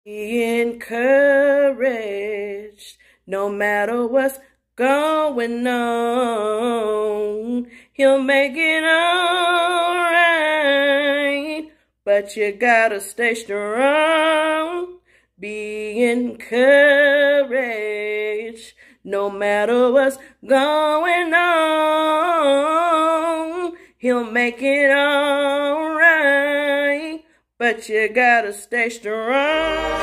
Be encouraged, no matter what's going on. He'll make it alright, but you gotta stay strong. Be encouraged, no matter what's going on. He'll make it alright, but you gotta stay strong.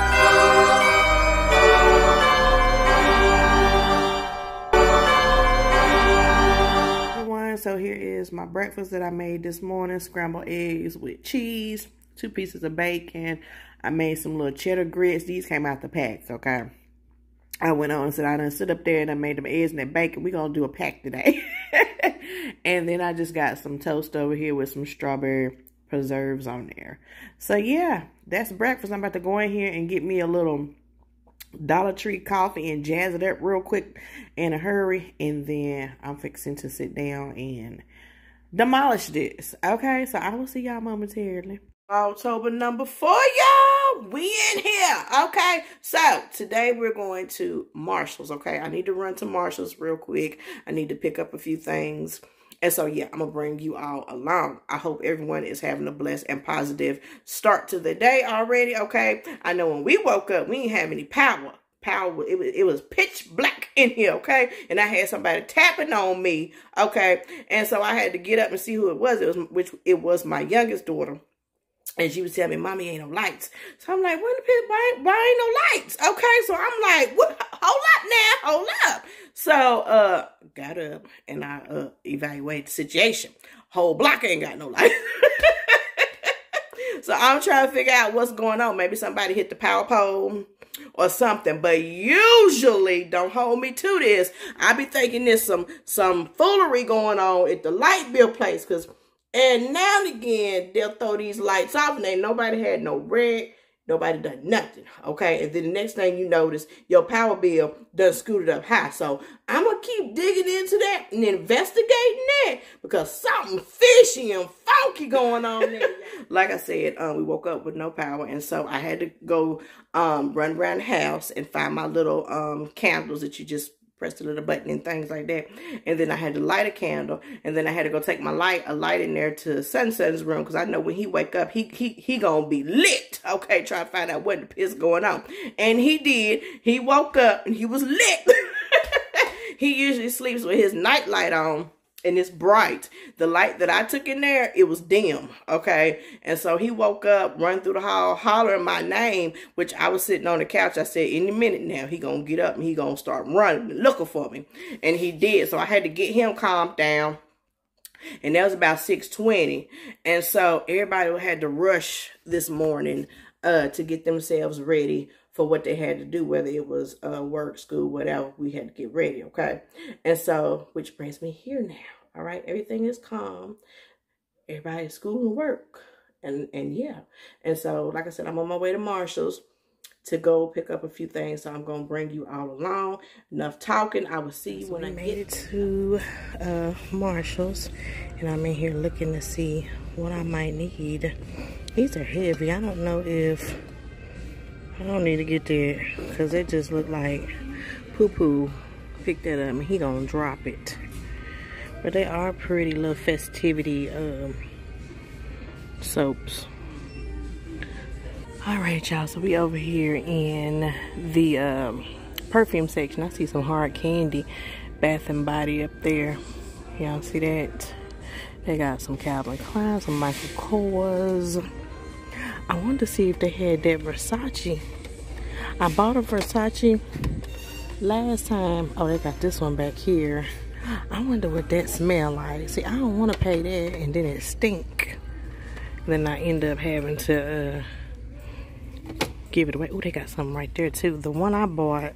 Everyone, so here is my breakfast that I made this morning. Scrambled eggs with cheese, 2 pieces of bacon. I made some little cheddar grits. These came out the packs, okay? I went on and said, I done sit up there and I made them eggs and that bacon. We're going to do a pack today. And then I just got some toast over here with some strawberry preserves on there. So yeah, that's breakfast. I'm about to go in here and get me a little Dollar Tree coffee and jazz it up real quick in a hurry. And then I'm fixing to sit down and demolish this. Okay, so I will see y'all momentarily. October number 4, y'all. We in here. Okay, so today we're going to Marshall's. Okay, I need to run to Marshall's real quick. I need to pick up a few things. And so, yeah, I'm going to bring you all along. I hope everyone is having a blessed and positive start to the day already, okay? I know when we woke up, we didn't have any power. It was pitch black in here, okay? And I had somebody tapping on me, okay? And so I had to get up and see who it was. It was my youngest daughter. And she was telling me, Mommy, ain't no lights. So I'm like, why ain't no lights? Okay, so I'm like, what? Hold up now, hold up. So, got up and I evaluated the situation. Whole block ain't got no lights. So I'm trying to figure out what's going on. Maybe somebody hit the power pole or something. But usually, don't hold me to this, I be thinking there's some foolery going on at the light bill place, because and now and again, they'll throw these lights off and ain't nobody had no red, nobody done nothing, okay? And then the next thing you notice, your power bill done scooted up high. So I'm going to keep digging into that and investigating that, because something fishy and funky going on there. Like I said, we woke up with no power, and so I had to go run around the house and find my little candles that you just press the little button and things like that. And then I had to light a candle. And then I had to go take a light in there to Sun's room, because I know when he wake up, he gonna be lit. Okay, trying to find out what the piss going on. And he did. He woke up and he was lit. He usually sleeps with his night light on, and it's bright. The light that I took in there, it was dim, okay? And so he woke up, run through the hall, hollering my name, which I was sitting on the couch. I said, any minute now, he gonna get up and he gonna start running, looking for me. And he did. So I had to get him calmed down. And that was about 6:20. And so everybody had to rush this morning to get themselves ready for what they had to do, whether it was work, school, whatever. We had to get ready, okay? And so, which brings me here now. All right, everything is calm. Everybody at school and work. And yeah. And so, like I said, I'm on my way to Marshall's to go pick up a few things. So I'm going to bring you all along. Enough talking. I will see you when I made it to Marshall's. And I'm in here looking to see what I might need. These are heavy. I don't know if... I don't need to get there, because it just looked like poo-poo. Pick that up and he gonna drop it. But they are pretty little festivity soaps. Alright, y'all, so we over here in the perfume section. I see some hard candy, Bath and Body up there. Y'all see that? They got some Calvin Klein, some Michael Kors. I wanted to see if they had that Versace. I bought a Versace last time. Oh, they got this one back here. I wonder what that smell like. See, I don't want to pay that and then it stink. Then I end up having to give it away. Oh, they got something right there too. The one I bought,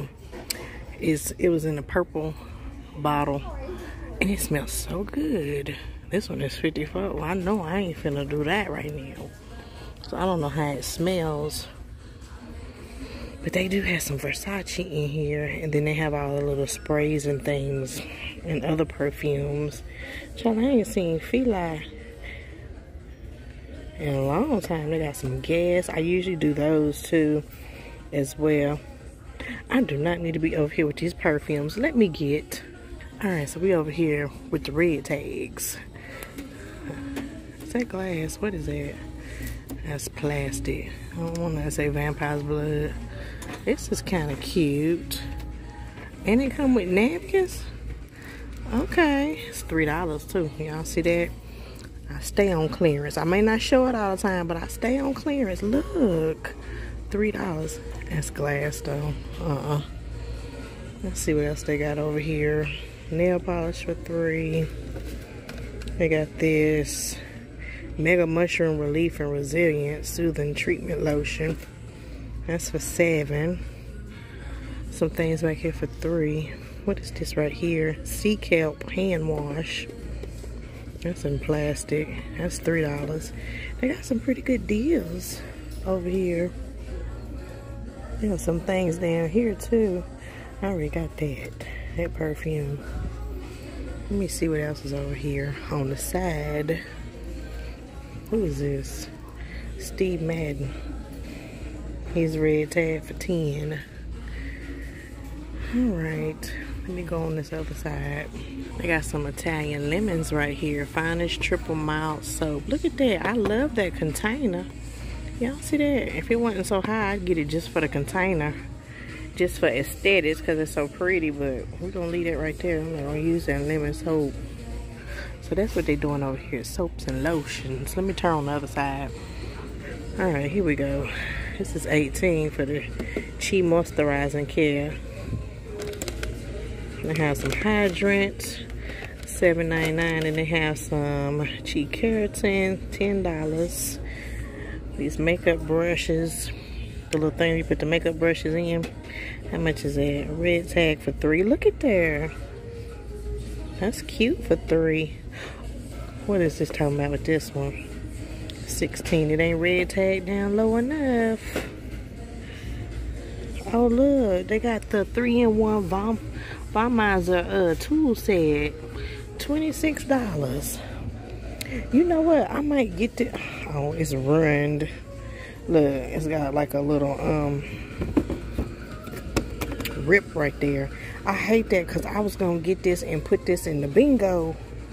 it was in a purple bottle and it smells so good. This one is 54. Well, I know I ain't finna do that right now. So I don't know how it smells. But they do have some Versace in here. And then they have all the little sprays and things. And other perfumes. Child, I ain't seen Feli in a long time. They got some gas. I usually do those too as well. I do not need to be over here with these perfumes. Let me get. Alright, so we over here with the red tags. Is that glass? What is that? That's plastic. I don't want to say vampire's blood. This is kind of cute. And it come with napkins? Okay. It's $3 too. Y'all see that? I stay on clearance. I may not show it all the time, but I stay on clearance. Look. $3. That's glass though. Let's see what else they got over here. Nail polish for $3. They got this Mega Mushroom Relief and Resilience Soothing Treatment Lotion. That's for $7. Some things back here for $3. What is this right here? Sea Kelp Hand Wash. That's in plastic. That's $3. They got some pretty good deals over here. There are some things down here too. I already got that perfume. Let me see what else is over here on the side. Who is this? Steve Madden. He's red tag for $10. Alright, let me go on this other side. They got some Italian lemons right here. Finest triple mild soap. Look at that. I love that container. Y'all see that? If it wasn't so high, I'd get it just for the container. Just for aesthetics, because it's so pretty. But we're going to leave that right there. I'm not going to use that lemon soap. So that's what they're doing over here. Soaps and lotions. Let me turn on the other side. Alright, here we go. This is $18 for the Chi Moisturizing Care. They have some hydrants, $7.99, and they have some Chi Keratin, $10. These makeup brushes, the little thing you put the makeup brushes in. How much is that? Red tag for $3. Look at there. That's cute for $3. What is this talking about with this one? $16. It ain't red tag down low enough. Oh look, they got the 3-in-1 Vommizer tool set. $26. You know what? I might get the. Oh, it's ruined. Look, it's got like a little rip right there. I hate that because I was gonna get this and put this in the bingo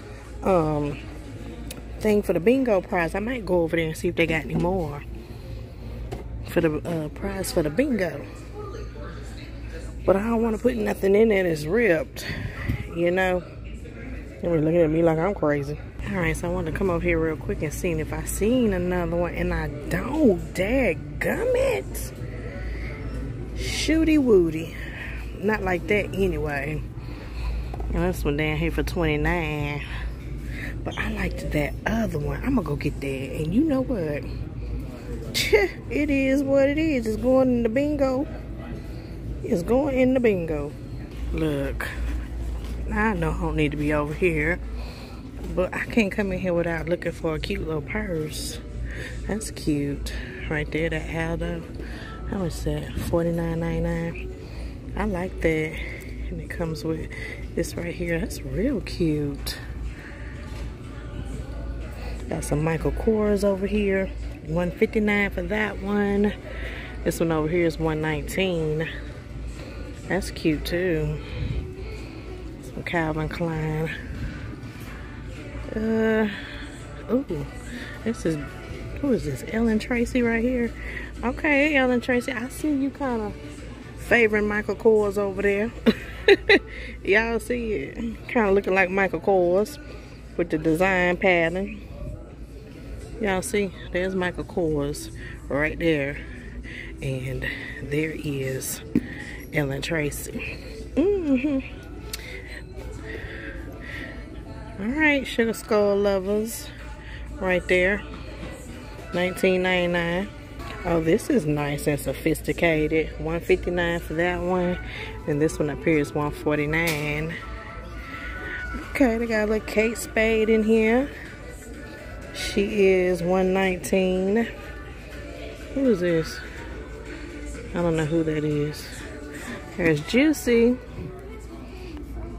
thing for the bingo prize. I might go over there and see if they got any more for the prize for the bingo. But I don't want to put nothing in there that's ripped, you know. They're looking at me like I'm crazy. Alright, so I wanted to come over here real quick and see if I seen another one. And I don't. Dadgummit. Shooty Woody. Not like that anyway. And this one down here for $29. But I liked that other one. I'm going to go get that. And you know what? It is what it is. It's going in the bingo. It's going in the bingo. Look. I know I don't need to be over here. But I can't come in here without looking for a cute little purse. That's cute. Right there, that Aldo. How much is that? $49.99. I like that. And it comes with this right here. That's real cute. Got some Michael Kors over here. $159 for that one. This one over here is $119. That's cute too. Some Calvin Klein. Ooh, this is, who is this? Ellen Tracy right here. Okay, Ellen Tracy, I see you kind of favoring Michael Kors over there. Y'all see it? Kind of looking like Michael Kors with the design pattern. Y'all see? There's Michael Kors right there. And there is Ellen Tracy. Alright, Sugar Skull lovers. Right there. $19.99. Oh, this is nice and sophisticated. $159 for that one. And this one up here is $149. Okay, they got a little Kate Spade in here. She is $119. Who is this? I don't know who that is. There's Juicy.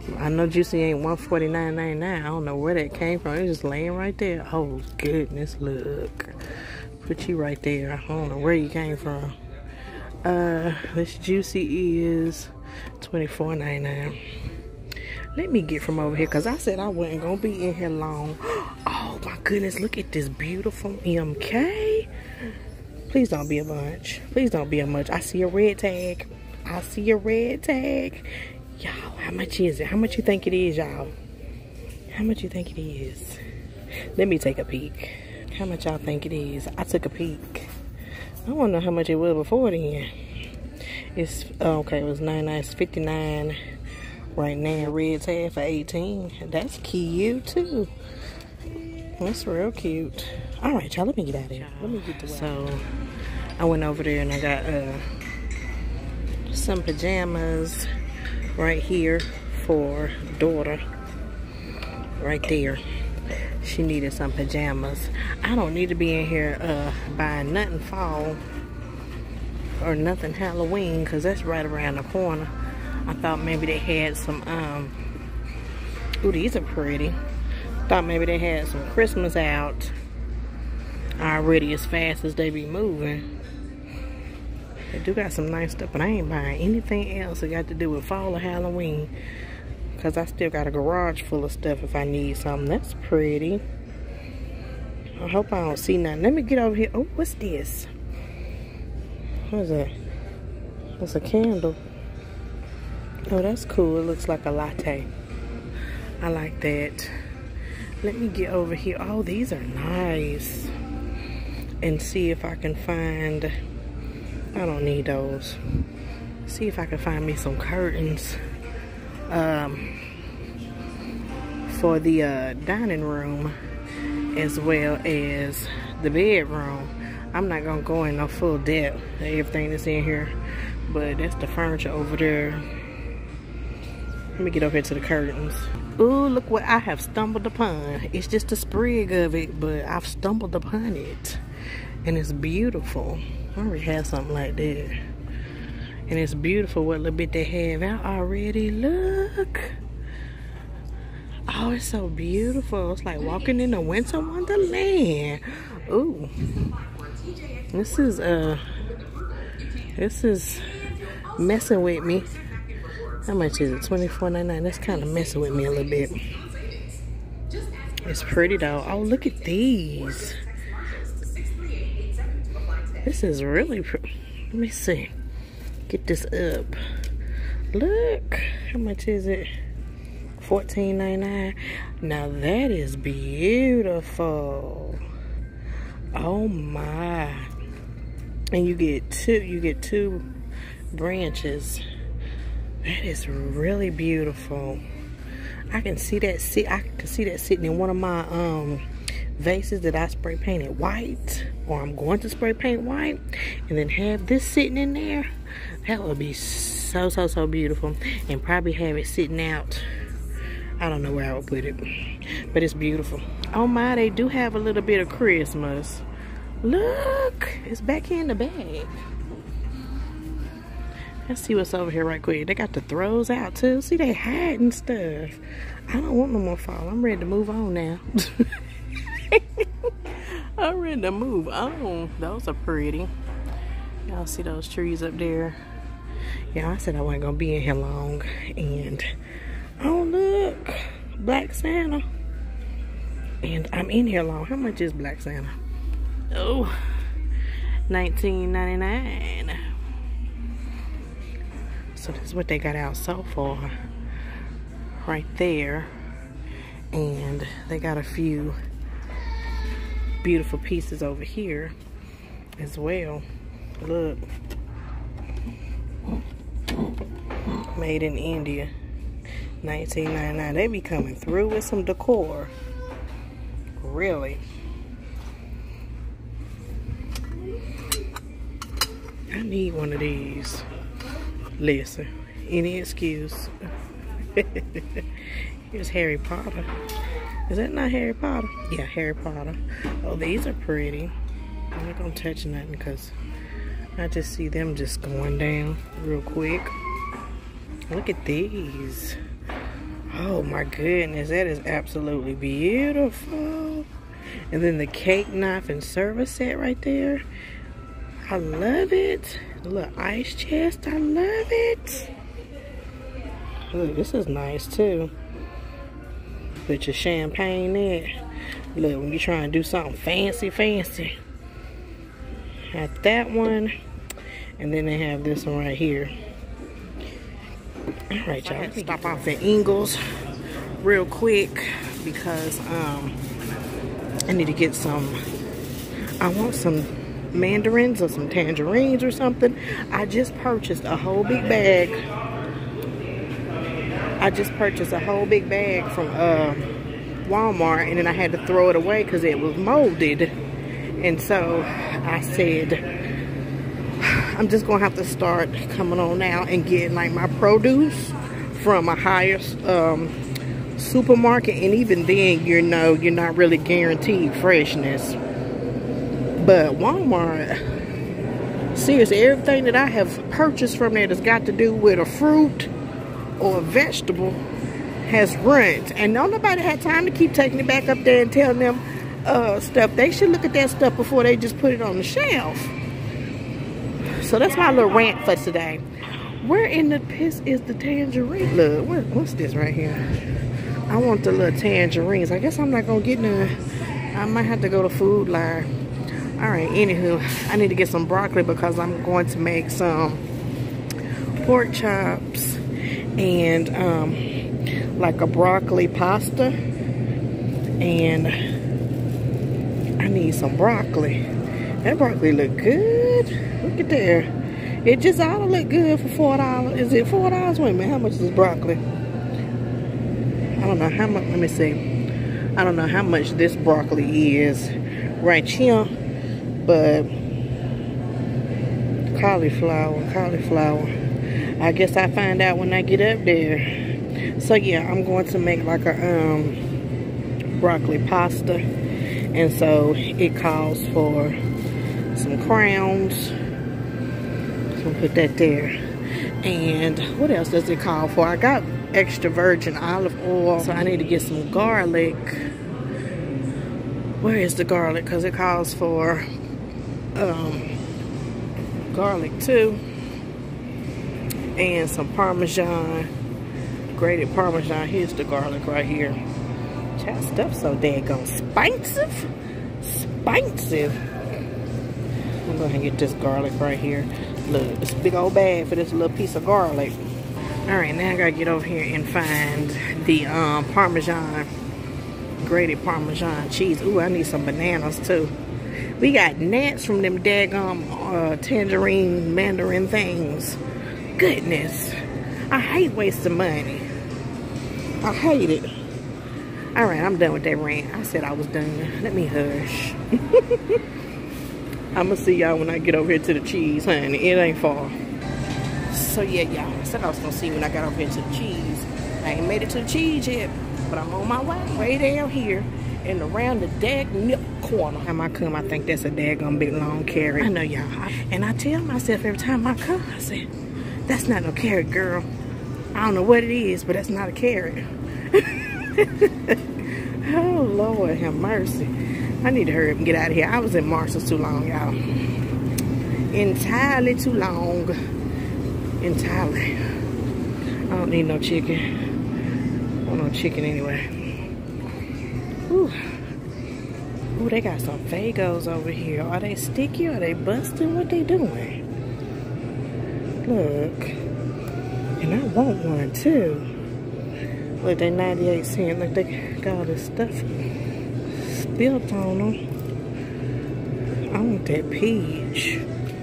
I know Juicy ain't $149.99. I don't know where that came from. It's just laying right there. Oh, goodness, look. Put you right there. I don't know where you came from. This Juicy is $24.99. Let me get from over here, because I said I wasn't going to be in here long. Oh, my goodness. Look at this beautiful MK. Please don't be a bunch. Please don't be a much. I see a red tag. I see a red tag. Y'all, how much is it? How much you think it is, y'all? How much you think it is? Let me take a peek. How much y'all think it is? I took a peek. I don't know how much it was before then. It's, okay, it was $99. It's $59 right now. Red tag for $18. That's cute, too. That's real cute. All right, y'all, let me get out of here. Let me get to work. So, I went over there and I got some pajamas right here for daughter. Right there. She needed some pajamas. I don't need to be in here buying nothing fall or nothing Halloween, because that's right around the corner. I thought maybe they had some, ooh, these are pretty. Thought maybe they had some Christmas out already as fast as they be moving. They do got some nice stuff, but I ain't buying anything else that got to do with fall or Halloween, because I still got a garage full of stuff if I need something. That's pretty. I hope I don't see nothing. Let me get over here. Oh, what's this? What is that? It's a candle. Oh, that's cool. It looks like a latte. I like that. Let me get over here. Oh, these are nice. And see if I can find... I don't need those. See if I can find me some curtains for the dining room as well as the bedroom. I'm not gonna go in no full depth of everything that's in here, but that's the furniture over there. Let me get over here to the curtains. Ooh, look what I have stumbled upon. It's just a sprig of it, but I've stumbled upon it. And it's beautiful. I already have something like that. And it's beautiful what little bit they have out already. Look. Oh, it's so beautiful. It's like walking in a winter wonderland. Ooh. This is messing with me. How much is it? $24.99. That's kind of messing with me a little bit. It's pretty though. Oh, look at these. This is really pretty. Let me see. Get this up. Look. How much is it? $14.99. Now that is beautiful. Oh my. And you get two branches. That is really beautiful. I can see that sitting in one of my vases that I spray painted white, or I'm going to spray paint white, and then have this sitting in there. That would be so beautiful. And probably have it sitting out. I don't know where I would put it, but it's beautiful. Oh my, they do have a little bit of Christmas. Look, it's back here in the bag. Let's see what's over here right quick. They got the throws out too. See, they hiding stuff. I don't want no more fall. I'm ready to move on now. I'm ready to move on. Those are pretty. Y'all see those trees up there? Yeah, I said I wasn't gonna be in here long. And oh look, Black Santa. And I'm in here long. How much is Black Santa? Oh, $19.99. So this is what they got out so far. Right there. And they got a few beautiful pieces over here as well. Look. Made in India. $19.99. They be coming through with some decor. Really. I need one of these. Listen, any excuse. Here's Harry Potter. Is that not Harry Potter? Yeah, Harry Potter. Oh, these are pretty. I'm not gonna touch nothing because I just see them just going down real quick. Look at these. Oh my goodness, that is absolutely beautiful. And then the cake knife and service set right there. I love it. The little ice chest, I love it. Look, this is nice too. Put your champagne there. Look, when you're trying to do something fancy. Have that one. And then they have this one right here. Alright, y'all. Let's stop off at Ingles real quick because I need to get some. I want some mandarins or some tangerines or something. I just purchased a whole big bag. I just purchased a whole big bag from Walmart, and then I had to throw it away because it was molded. And so I said, I'm just gonna have to start coming on now and getting like my produce from a higher supermarket, and even then, you know, you're not really guaranteed freshness. But Walmart, seriously, everything that I have purchased from there that's got to do with a fruit or a vegetable has runs, and don't nobody had time to keep taking it back up there and telling them stuff. They should look at that stuff before they just put it on the shelf. So that's my little rant for today. Where in the piss is the tangerine? Look, what's this right here? I want the little tangerines. I guess I'm not gonna get none. I might have to go to Food Line. All right, anywho, I need to get some broccoli because I'm going to make some pork chops and like a broccoli pasta, and I need some broccoli. That broccoli look good. Look at there. It just ought to look good for $4. Is it $4? Wait a minute, how much is broccoli? I don't know how much. Let me see. I don't know how much this broccoli is right here, but cauliflower. I guess I find out when I get up there. So yeah, I'm going to make like a broccoli pasta, and so it calls for some crowns. So put that there. And what else does it call for? I got extra virgin olive oil, so I need to get some garlic. Where is the garlic? Because it calls for garlic too, and some Parmesan, grated Parmesan. Here's the garlic right here. That stuff's so daggone spicy. I'm gonna get this garlic right here. Look, it's a big old bag for this little piece of garlic. All right, now I gotta get over here and find the Parmesan, grated Parmesan cheese. Ooh, I need some bananas too. We got gnats from them daggum tangerine mandarin things. Goodness, I hate wasting money. I hate it. All right, I'm done with that rant. I said I was done. Let me hush. I'm gonna see y'all when I get over here to the cheese, honey. It ain't far. So yeah, y'all, I said I was gonna see when I got over here to the cheese. I ain't made it to the cheese yet, but I'm on my way down here and around the daggum corner. Time I come, I think that's a daggum big long carrot. I know y'all. And I tell myself every time I come, I say, that's not no carrot, girl. I don't know what it is, but that's not a carrot. Oh Lord have mercy. I need to hurry up and get out of here. I was in Marshall's too long, y'all. Entirely too long. Entirely. I don't need no chicken. I want no chicken anyway. Ooh. Ooh, they got some Fagos over here. Are they sticky? Are they busting? What they doing? Look. And I want one too. Look, they 98 cents. Look, they got all this stuff built on them. I want that peach.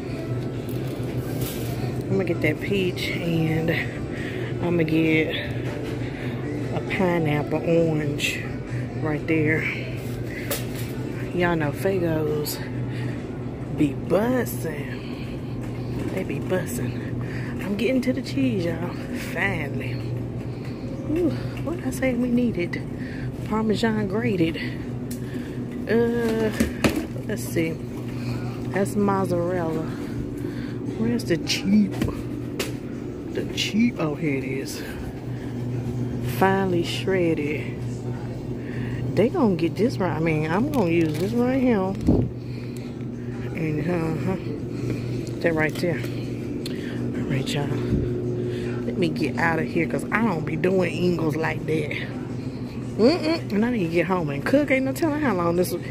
I'm gonna get that peach, and I'm gonna get a pineapple orange right there. Y'all know Fagos be bussin'. They be bussin'. I'm getting to the cheese, y'all. Finally. Ooh, what did I say we needed? Parmesan grated. Let's see. That's mozzarella. Where's the cheap? The cheap, oh, here it is. $5 finely shredded. They gonna get this right. I mean, I'm gonna use this right here. And that right there. All right, y'all. Let me get out of here because I don't be doing Ingles like that. And I need to get home and cook. Ain't no telling how long this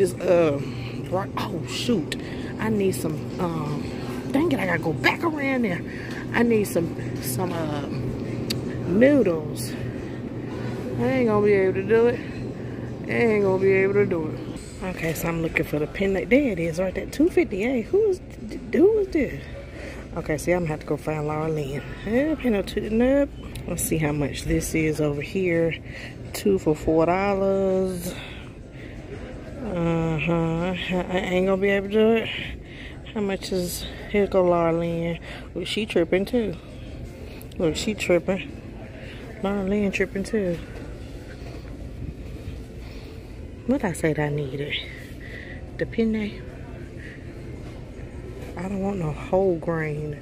oh shoot. I need some dang it, I gotta go back around there. I need some noodles. I ain't gonna be able to do it. Okay, so I'm looking for the penne. There it is, right there, $2.58. Who is this? Okay, see, I'm gonna have to go find Laura Lynn. Nope. Let's see how much this is over here. 2 for $4. I ain't gonna be able to do it. How much is, here go Laura Lynn. Well, she tripping too. Look, she tripping. Laura Lynn tripping too. What I said I needed? The penne. I don't want no whole grain.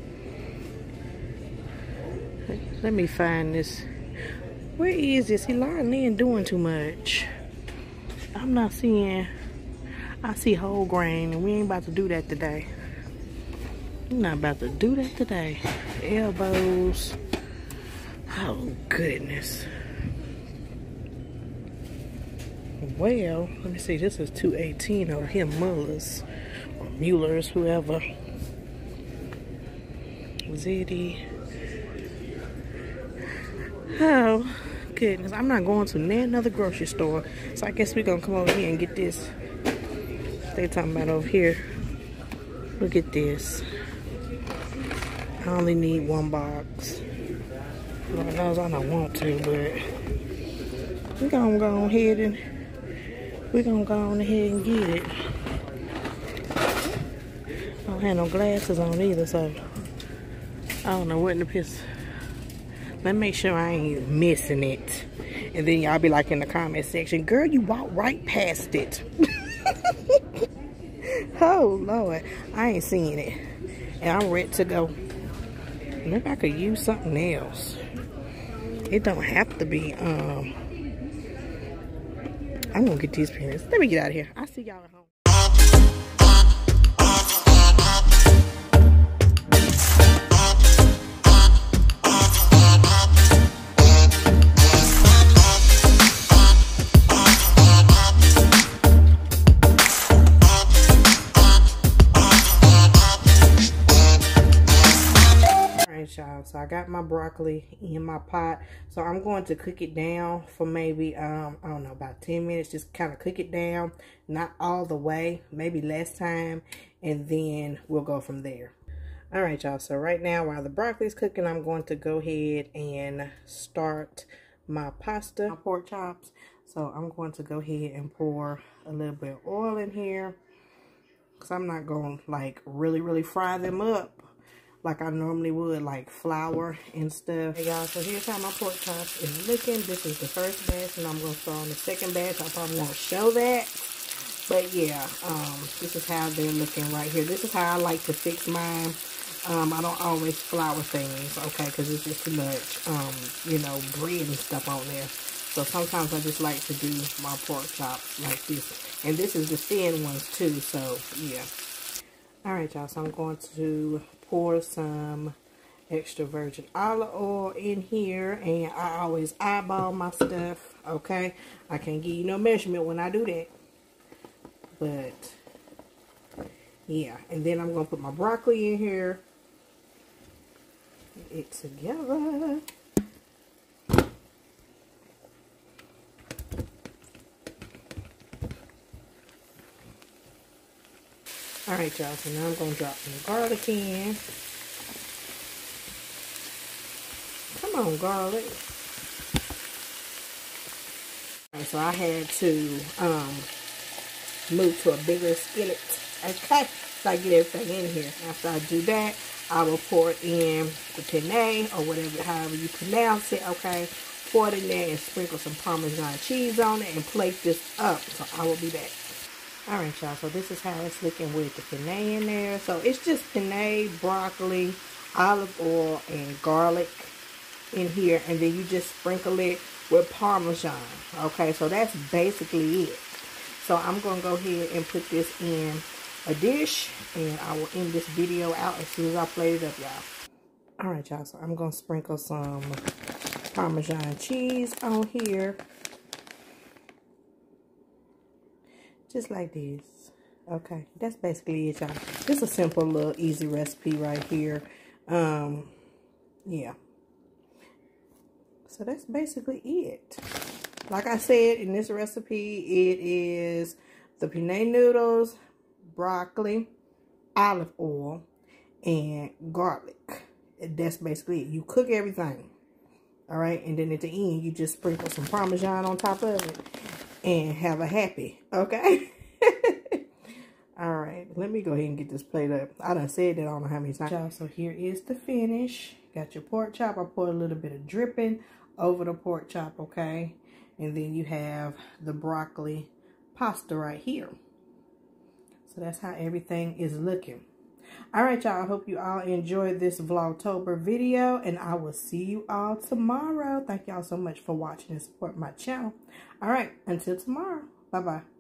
Let me find this. Where is this? See, Laura Lynn doing too much. I'm not seeing. I see whole grain, and we ain't about to do that today. We're not about to do that today. Elbows. Oh, goodness. Well, let me see. This is $2.18 over here. Muller's or Mueller's, whoever. Ziti. Oh, goodness. I'm not going to another grocery store. So I guess we're going to come over here and get this. They talking about over here. Look at this. I only need 1 box. Lord knows I don't want to, but we're going to go ahead and get it. I don't have no glasses on either, so I don't know what in the piss. Let me make sure I ain't missing it. And then y'all be like in the comment section, girl, you walked right past it. Oh, Lord. I ain't seeing it. And I'm ready to go. Maybe I could use something else. It don't have to be, I'm gonna get these pens. Let me get out of here. I'll see y'all at home. Y'all, so I got my broccoli in my pot, so I'm going to cook it down for maybe I don't know, about 10 minutes. Just kind of cook it down, not all the way, maybe less time, and then we'll go from there. All right, y'all, so right now while the broccoli is cooking, I'm going to go ahead and start my pasta, my pork chops. So I'm going to go ahead and pour a little bit of oil in here, because I'm not going to like really fry them up like I normally would, like flour and stuff. Hey y'all, so here's how my pork chops is looking. This is the first batch, and I'm gonna start on the second batch. I probably won't show that, but yeah, this is how they're looking right here. This is how I like to fix mine. I don't always flour things, okay, because it's just too much, you know, bread and stuff on there. So sometimes I just like to do my pork chops like this, and this is the thin ones too. So yeah. All right, y'all. So I'm going to pour some extra virgin olive oil in here, and I always eyeball my stuff, okay? I can't give you no measurement when I do that, but yeah. And then I'm gonna put my broccoli in here, get it together. All right, y'all, so now I'm going to drop some garlic in. Come on, garlic. All right, so I had to move to a bigger skillet, okay? So I get everything in here. After I do that, I will pour in the penne, or whatever, however you pronounce it, okay? Pour it in there and sprinkle some Parmesan cheese on it and plate this up. So I will be back. Alright, y'all, so this is how it's looking with the penne in there. So it's just penne, broccoli, olive oil, and garlic in here. And then you just sprinkle it with Parmesan. Okay, so that's basically it. So I'm going to go ahead and put this in a dish, and I will end this video out as soon as I plate it up, y'all. Alright, y'all, so I'm going to sprinkle some Parmesan cheese on here. Just like this. Okay, that's basically it, y'all. Just a simple little easy recipe right here. Yeah. So that's basically it. Like I said, in this recipe, it is the penne noodles, broccoli, olive oil, and garlic. That's basically it. You cook everything. Alright, and then at the end, you just sprinkle some Parmesan on top of it and have a happy, okay? Alright, let me go ahead and get this plate up. I done said that I don't know how many times. So here is the finish. Got your pork chop. I poured a little bit of dripping over the pork chop, okay? And then you have the broccoli pasta right here. So that's how everything is looking. Alright, y'all. I hope you all enjoyed this Vlogtober video. And I will see you all tomorrow. Thank y'all so much for watching and support my channel. Alright, until tomorrow. Bye-bye.